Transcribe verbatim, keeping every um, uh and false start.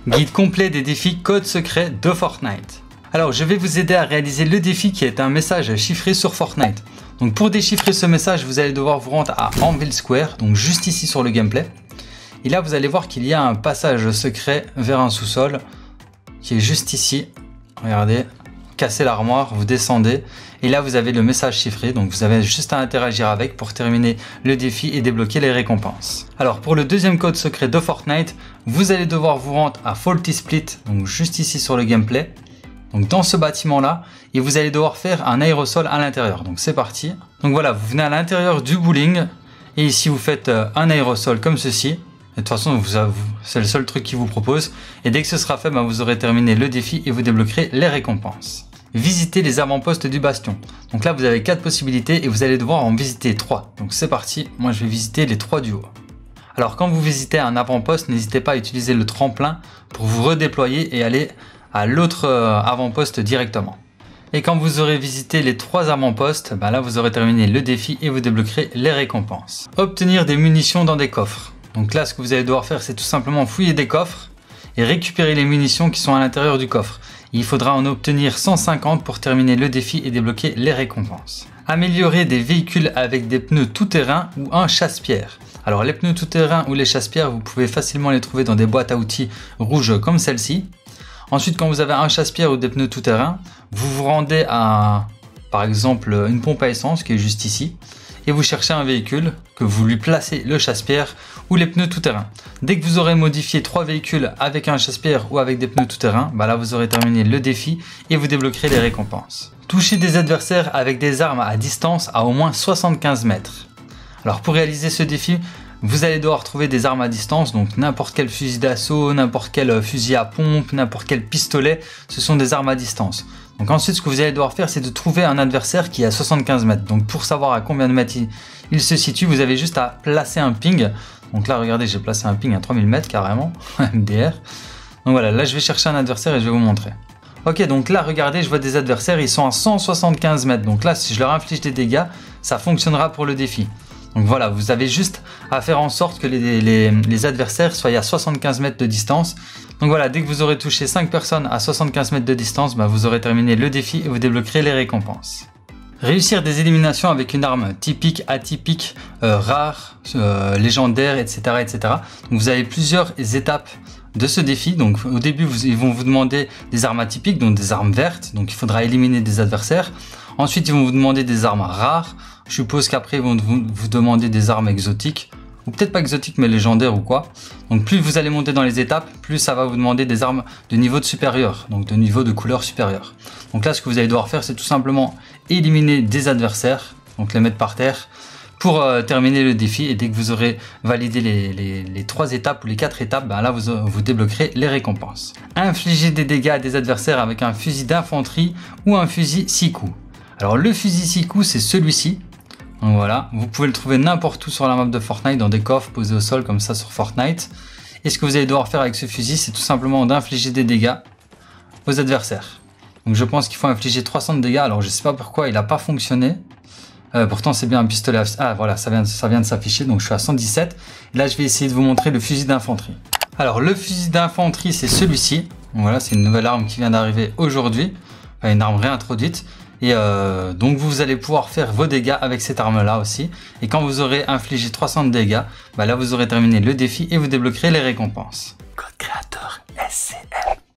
Guide complet des défis code secret de Fortnite. Alors je vais vous aider à réaliser le défi qui est un message chiffré sur Fortnite. Donc pour déchiffrer ce message, vous allez devoir vous rendre à Anvil Square, donc juste ici sur le gameplay. Et là vous allez voir qu'il y a un passage secret vers un sous-sol qui est juste ici. Regardez, cassez l'armoire, vous descendez et là vous avez le message chiffré. Donc vous avez juste à interagir avec pour terminer le défi et débloquer les récompenses. Alors pour le deuxième code secret de Fortnite, vous allez devoir vous rendre à Faulty Split, donc juste ici sur le gameplay. Donc dans ce bâtiment là, et vous allez devoir faire un aérosol à l'intérieur. Donc c'est parti. Donc voilà, vous venez à l'intérieur du bowling et ici vous faites un aérosol comme ceci. De toute façon, vous, vous, c'est le seul truc qu'il vous propose. Et dès que ce sera fait, ben, vous aurez terminé le défi et vous débloquerez les récompenses. Visitez les avant-postes du bastion. Donc là, vous avez quatre possibilités et vous allez devoir en visiter trois. Donc c'est parti. Moi, je vais visiter les trois du haut. Alors quand vous visitez un avant-poste, n'hésitez pas à utiliser le tremplin pour vous redéployer et aller à l'autre avant-poste directement. Et quand vous aurez visité les trois avant-postes, ben là, vous aurez terminé le défi et vous débloquerez les récompenses. Obtenir des munitions dans des coffres. Donc là, ce que vous allez devoir faire, c'est tout simplement fouiller des coffres et récupérer les munitions qui sont à l'intérieur du coffre. Il faudra en obtenir cent cinquante pour terminer le défi et débloquer les récompenses. Améliorer des véhicules avec des pneus tout-terrain ou un chasse-pierre. Alors les pneus tout-terrain ou les chasse-pierre, vous pouvez facilement les trouver dans des boîtes à outils rouges comme celle-ci. Ensuite, quand vous avez un chasse-pierre ou des pneus tout-terrain, vous vous rendez à, par exemple, une pompe à essence qui est juste ici. Et vous cherchez un véhicule que vous lui placez le chasse-pierre ou les pneus tout-terrain. Dès que vous aurez modifié trois véhicules avec un chasse-pierre ou avec des pneus tout-terrain, bah là vous aurez terminé le défi et vous débloquerez les récompenses. Touchez des adversaires avec des armes à distance à au moins soixante-quinze mètres. Alors pour réaliser ce défi, vous allez devoir trouver des armes à distance, donc n'importe quel fusil d'assaut, n'importe quel fusil à pompe, n'importe quel pistolet, ce sont des armes à distance. Donc ensuite, ce que vous allez devoir faire, c'est de trouver un adversaire qui est à soixante-quinze mètres. Donc pour savoir à combien de mètres il, il se situe, vous avez juste à placer un ping. Donc là, regardez, j'ai placé un ping à trois mille mètres carrément, M D R. Donc voilà, là je vais chercher un adversaire et je vais vous montrer. Ok, donc là, regardez, je vois des adversaires, ils sont à cent soixante-quinze mètres. Donc là, si je leur inflige des dégâts, ça fonctionnera pour le défi. Donc voilà, vous avez juste à faire en sorte que les, les, les adversaires soient à soixante-quinze mètres de distance. Donc voilà, dès que vous aurez touché cinq personnes à soixante-quinze mètres de distance, bah vous aurez terminé le défi et vous débloquerez les récompenses. Réussir des éliminations avec une arme typique, atypique, euh, rare, euh, légendaire, et cetera, et cetera. Donc vous avez plusieurs étapes de ce défi. Donc au début, vous, ils vont vous demander des armes atypiques, donc des armes vertes. Donc il faudra éliminer des adversaires. Ensuite, ils vont vous demander des armes rares. Je suppose qu'après, ils vont vous, vous demander des armes exotiques. Ou peut-être pas exotiques, mais légendaires ou quoi. Donc plus vous allez monter dans les étapes, plus ça va vous demander des armes de niveau de supérieur. Donc de niveau de couleur supérieure. Donc là, ce que vous allez devoir faire, c'est tout simplement éliminer des adversaires. Donc les mettre par terre. Pour euh, terminer le défi, et dès que vous aurez validé les, les, les trois étapes ou les quatre étapes, ben là vous, vous débloquerez les récompenses. Infliger des dégâts à des adversaires avec un fusil d'infanterie ou un fusil six coups. Alors le fusil six coups, c'est celui-ci. Donc voilà, vous pouvez le trouver n'importe où sur la map de Fortnite, dans des coffres posés au sol comme ça sur Fortnite. Et ce que vous allez devoir faire avec ce fusil, c'est tout simplement d'infliger des dégâts aux adversaires. Donc je pense qu'il faut infliger trois cents de dégâts. Alors je sais pas pourquoi il n'a pas fonctionné. Euh, pourtant c'est bien un pistolet à... Ah voilà, ça vient, ça vient de s'afficher, donc je suis à cent dix-sept. Et là je vais essayer de vous montrer le fusil d'infanterie. Alors le fusil d'infanterie, c'est celui-ci. Voilà, c'est une nouvelle arme qui vient d'arriver aujourd'hui. Enfin, une arme réintroduite. Et euh, donc vous allez pouvoir faire vos dégâts avec cette arme là aussi. Et quand vous aurez infligé trois cents de dégâts, bah là vous aurez terminé le défi et vous débloquerez les récompenses. Code créateur S C F.